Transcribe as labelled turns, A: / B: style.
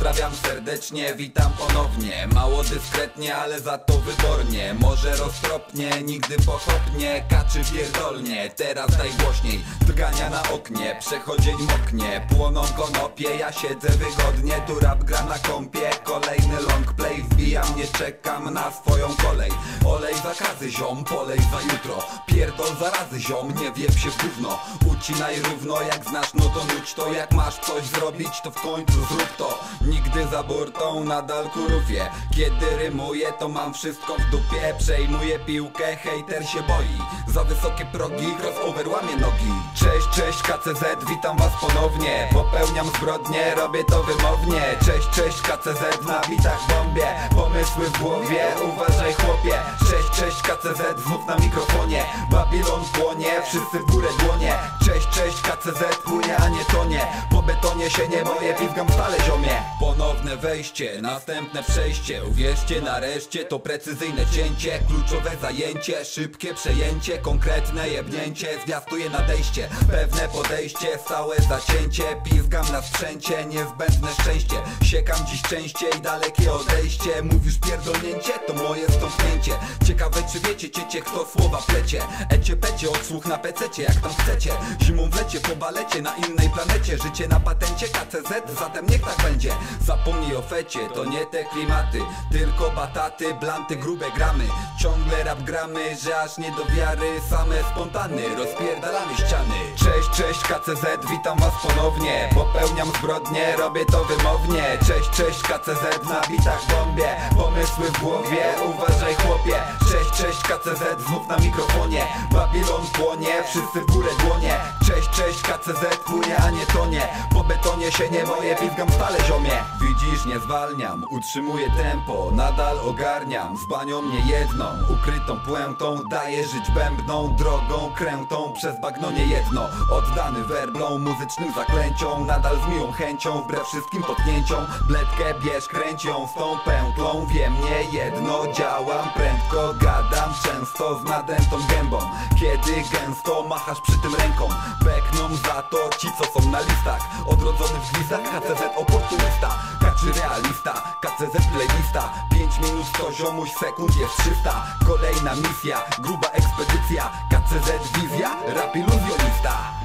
A: Pozdrawiam serdecznie, witam ponownie. Mało dyskretnie, ale za to wybornie. Może roztropnie, nigdy pochopnie. Kaczy pierdolnie, teraz daj głośniej. Drgania na oknie, przechodzień moknie. Płoną konopie, ja siedzę wygodnie. Tu rap gra na kompie, kolejny long play. Wbijam, nie czekam na swoją kolej. Olej zakazy ziom, polej za jutro. Pierdol zarazy ziom, nie wiep się w gówno. Ucinaj równo, jak znasz no to nudź to. Jak masz coś zrobić to w końcu zrób to. Nigdy za burtą, nadal kurufię. Kiedy rymuję to mam wszystko w dupie. Przejmuję piłkę, hejter się boi. Za wysokie progi, crossover łamie nogi. Cześć, cześć KCZ, witam was ponownie. Popełniam zbrodnie, robię to wymownie. Cześć, cześć KCZ, na bitach bombie. Pomysły w głowie, uważaj chłopie. Cześć, cześć KCZ, znów na mikrofonie. Babilon płonie, wszyscy w górę dłonie. Cześć, cześć KCZ, płynie a nie tonie. Po betonie się nie boję, pizgam stale ziomie. Ponowne wejście, następne przejście. Uwierzcie nareszcie, to precyzyjne cięcie. Kluczowe zajęcie, szybkie przejęcie. Konkretne jebnięcie, zwiastuje nadejście. Pewne podejście, stałe zacięcie. Pizgam na sprzęcie, niezbędne szczęście. Siekam dziś częściej, dalekie odejście. Mówisz pierdolnięcie, to moje stąpnięcie. Ciekawe czy wiecie, ciecie kto słowa plecie. Ecie pecie, odsłuch na pececie, jak tam chcecie. Zimą w lecie, po balecie, na innej planecie. Życie na patencie KCZ, zatem niech tak będzie. Zapomnij o fecie, to nie te klimaty. Tylko bataty, blanty, grube gramy. Ciągle rap gramy, że aż nie do wiary. Same spontany, rozpierdalamy ściany. Cześć, cześć KCZ, witam was ponownie. Popełniam zbrodnie, robię to wymownie. Cześć, cześć KCZ, na bitach bombie. Pomysły w głowie, uważaj chłopie. Cześć, cześć KCZ, znów na mikrofonie. Babilon płonie, wszyscy w górę dłonie. Cześć, cześć KCZ, płynie a nie tonie. Po betonie się nie boję, pizgam stale ziomie. Widzisz, nie zwalniam, utrzymuję tempo. Nadal ogarniam, z banią nie jedną. Ukrytą puentą, daję żyć bębną. Drogą krętą, przez bagno nie jedno. Oddany werblą, muzycznym zaklęciom. Nadal z miłą chęcią, wbrew wszystkim potknięciom. Bledkę bierz, kręć ją z tą pętlą. Wiem, nie jedno, działam prędko. Gadam często z nadętą gębą. Kiedy gęsto machasz przy tym ręką. Bekną za to ci co są na listach. Odrodzony w gwizdach, KCZ oportunista. Kaczy realista, KCZ playlista. 5 minut 100 ziomuś, sekund jest 300. Kolejna misja, gruba ekspedycja. KCZ wizja, rap iluzjonista.